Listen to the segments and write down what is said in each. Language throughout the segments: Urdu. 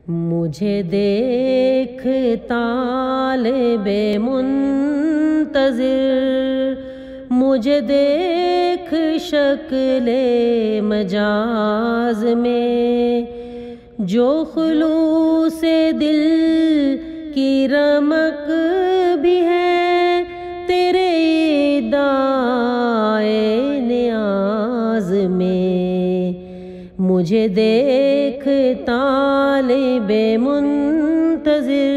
مجھے دیکھ طالب منتظر، مجھے دیکھ شکل مجاز میں، جو خلوص دل کی رمق بھی ہے تیرے ادعائے نیاز میں۔ مجھے دیکھ طالب منتظر،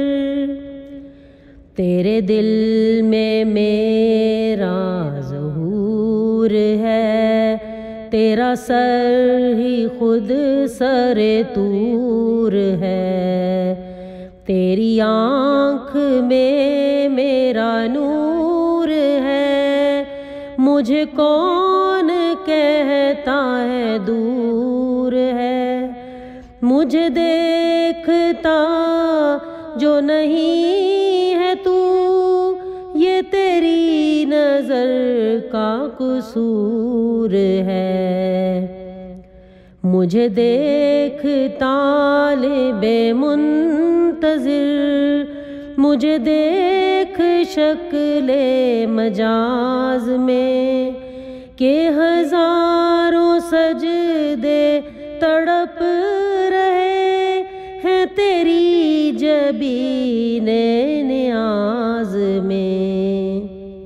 تیرے دل میں میرا ظہور ہے، تیرا سر ہی خود سر طور ہے، تیری آنکھ میں میرا نور ہے، مجھے کون کہتا ہے دور ہے۔ مجھے دیکھتا جو نہیں ہے تو، یہ تیری نظر کا قصور ہے۔ مجھے دیکھ طالب منتظر، مجھے دیکھ شکل مجاز میں، کہ ہزاروں سجدے تڑپ رہے ہیں تیری جبین نیاز میں۔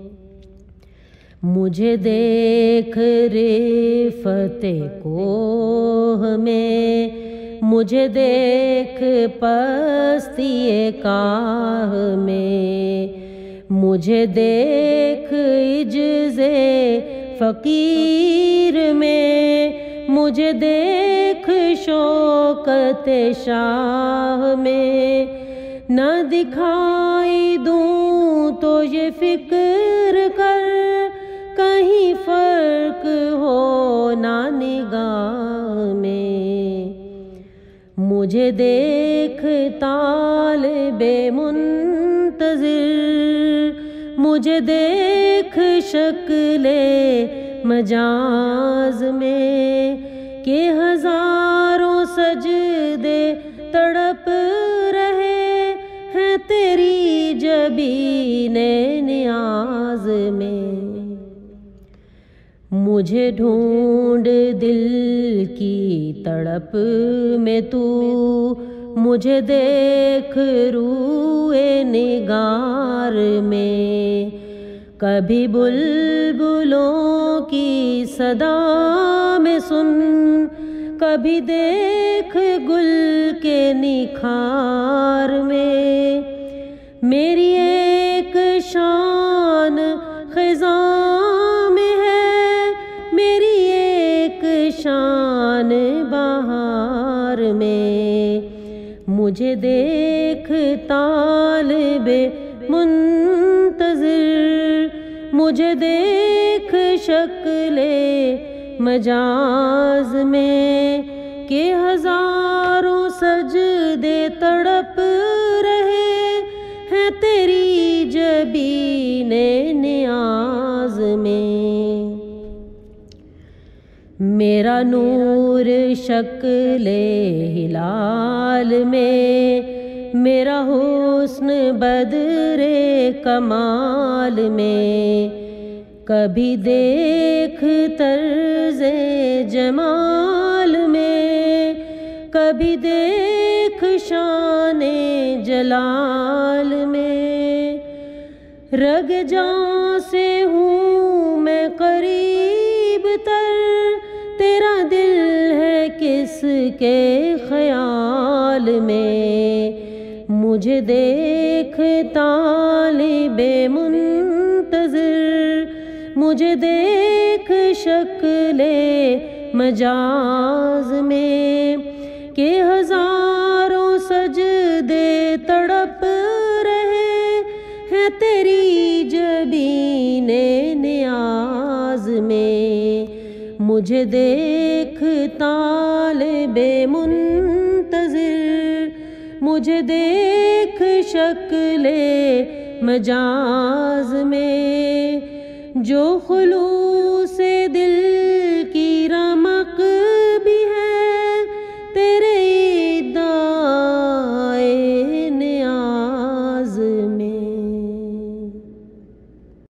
مجھے دیکھ رفعت کوہ میں، مجھے دیکھ پستی کاہ میں، مجھے دیکھ عجز فقیر میں، مجھے دیکھ شوکت شاہ میں۔ نہ دکھائی دوں تو یہ فکر کر، کہیں فرق ہو نہ نگاہ میں۔ مجھے دیکھ طالب منتظر، مجھے دیکھ شکل مجاز میں، کہ ہزاروں سجدے تڑپ رہے ہیں تیری جبین نیاز میں۔ مجھے ڈھونڈ دل کی تڑپ میں تو، مجھے دیکھ روئے نگار میں، کبھی بلبلوں کی صدا میں سن، کبھی دیکھ گل کے نکھار میں۔ میری ایک شان خزاں میں ہے، میری ایک شان بہار میں۔ مجھے دیکھ طالب منتظر، مجھے دیکھ شکل مجاز میں، کہ ہزاروں سجدے تڑپ رہے ہیں تیری جبین نیاز میں۔ میرا نور شکل ہلال میں، میرا حسن بدر کمال میں، کبھی دیکھ طرز جمال میں، کبھی دیکھ شان جلال میں۔ رگ جاں سے ہوں میں قریب تر، تیرا دل ہے کس کے خیال میں۔ مجھے دیکھ طالب منتظر، مجھے دیکھ شکل مجاز میں، کہ ہزاروں سجدے تڑپ رہے ہیں تیری جبین نیاز میں۔ مجھے دیکھ طالب منتظر، مجھے دیکھ شکل مجاز میں، جو خلوص دل